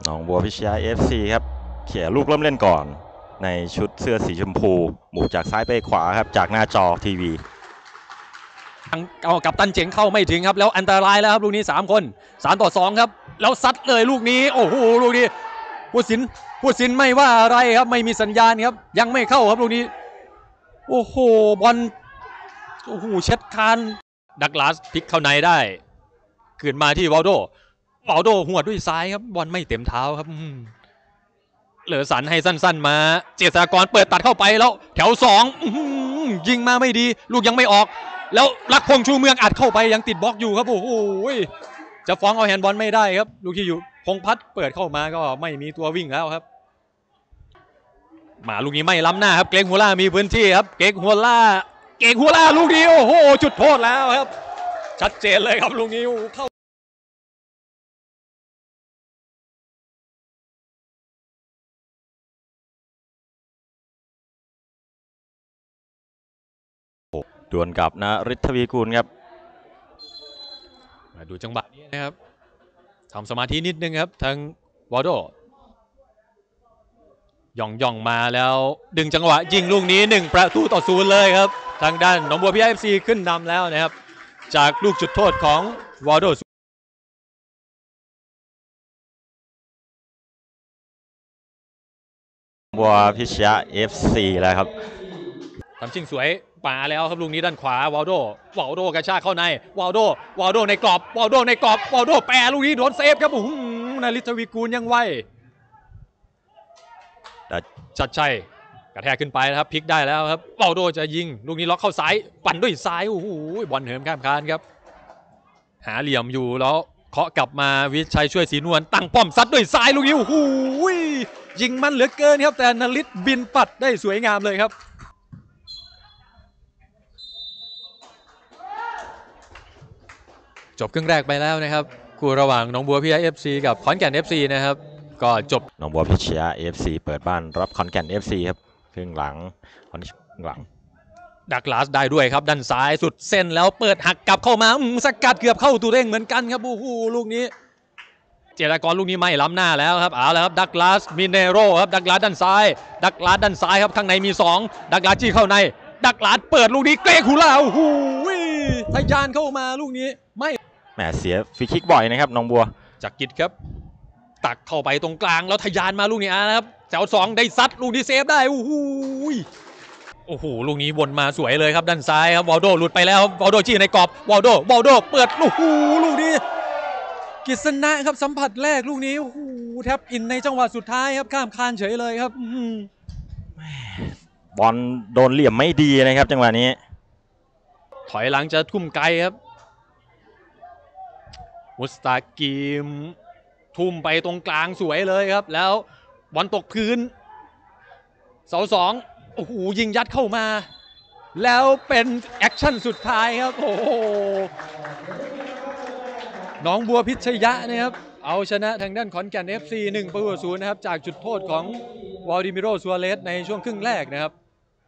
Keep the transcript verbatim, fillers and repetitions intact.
หนองบัวพิชยา เอฟ ซี ครับเขี่ยลูกเริ่มเล่นก่อนในชุดเสื้อสีชมพูหมุนจากซ้ายไปขวาครับจากหน้าจอทีวีเอากับตันเจ๋งเข้าไม่ถึงครับแล้วอันตรายแล้วครับลูกนี้สามคนสามต่อสองครับแล้วซัดเลยลูกนี้โอ้โหลูกนี้ผู้สินผู้สินไม่ว่าอะไรครับไม่มีสัญญาณครับยังไม่เข้าครับลูกนี้โอ้โหบอลโอ้โหเช็ดคานดักลาสพลิกเข้าในได้ขึ้นมาที่วาลโดวาลโดหัวด้วยซ้ายครับบอลไม่เต็มเท้าครับเหลือสันให้สั้นๆมาเจษฎากรเปิดตัดเข้าไปแล้วแถวสองยิงมาไม่ดีลูกยังไม่ออกแล้วลักพงษ์ชูเมืองอัดเข้าไปยังติดบล็อกอยู่ครับโอ้โหจะฟ้องเอาแฮนด์บอลไม่ได้ครับลูกที่อยู่พงพัฒน์เปิดเข้ามาก็ไม่มีตัววิ่งแล้วครับมาลูกนี้ไม่ล้ำหน้าครับเกรกฮัวล่ามีพื้นที่ครับเกรกฮัวล่าเกรกฮัวล่าลูกนี้โอ้โหจุดโทษแล้วครับชัดเจนเลยครับลูกนี้เข้าดวลกับนฤทธิ์ ทวีกูลครับมาดูจังหวะนี้นะครับทำสมาธินิดนึงครับทางวอลโดย่องย่องมาแล้วดึงจังหวะยิงลูกนี้หนึ่งประตูต่อศูนย์เลยครับทางด้านหนองบัวพิชยา เอฟ ซี ขึ้นนำแล้วนะครับจากลูกจุดโทษของวอลโดบัวพิชยา เอฟ ซี แล้วครับทำชิงสวยป่าแล้วครับลูกนี้ด้านขวาวาลโดวาลโดกระชากเข้าในวาลโดวาลโดในกรอบวาลโดในกรอบวาลโดแปรลูกนี้โดนเซฟครับโอ้โหนาริศ ทวีกูลยังไวชัดชัยกระแทกขึ้นไปนะครับพลิกได้แล้วครับวาลโดจะยิงลูกนี้ล็อกเข้าซ้ายปั่นด้วยซ้ายโอ้โหบอลเหิมข้ามคานครับหาเหลี่ยมอยู่แล้วเคาะกลับมาวิชัยช่วยศรีนวลตั้งป้อมซัดด้วยซ้ายลูกนี้โอ้โหยิงมันเหลือเกินครับแต่นาริศบินปัดได้สวยงามเลยครับจบครึ่งแรกไปแล้วนะครับคู่ระหว่างหนองบัวพิชยา เอฟ ซี กับขอนแก่น เอฟ ซี นะครับก็จบหนองบัวพิชยา เอฟ ซี เปิดบ้านรับขอนแก่น เอฟ ซี ครับครึ่งหลังครึ่งหลังดักลาสได้ด้วยครับด้านซ้ายสุดเส้นแล้วเปิดหักกลับเข้ามาสกัดเกือบเข้าตัวเร่งเหมือนกันครับโอ้โหลูกนี้เจรากรลูกนี้ไม่ล้ำหน้าแล้วครับเอาแล้วครับดักลาสมิเนโรครับดักลาสด้านซ้ายดักลาสด้านซ้ายครับข้างในมีสองดักลาสจี้เข้าในดักลาสเปิดลูกนี้เกรกฮูล่าโอ้โหทะยานเข้ามาลูกนี้ไม่แหมเสียฟรีคิกบ่อยนะครับหนองบัวจากกิจครับตักเข้าไปตรงกลางแล้วทะยานมาลูกนี้นะครับแถวสองได้ซัดลูกนี้เซฟได้โอ้โหโอ้โหลูกนี้วนมาสวยเลยครับด้านซ้ายครับวาลโดหลุดไปแล้ววาลโดจี้ในกรอบวาลโดวาลโดเปิดโอ้โหลูกนี้กิษณะครับสัมผัสแรกลูกนี้โอ้โหแทบอินในจังหวะสุดท้ายครับข้ามคานเฉยเลยครับบอลโดนเหลี่ยมไม่ดีนะครับจังหวะนี้ถอยหลังจะทุ่มไกลครับมุสตากิมทุ่มไปตรงกลางสวยเลยครับแล้วบอลตกพื้นเสาสองโอ้โหยิงยัดเข้ามาแล้วเป็นแอคชั่นสุดท้ายครับโอ้โหหนองบัวพิชยะนะครับเอาชนะทางด้านขอนแก่น เอฟ ซี หนึ่งประตูต่อศูนย์นะครับจากจุดโทษของวาลดิมิโร ซัวเรสในช่วงครึ่งแรกนะครับ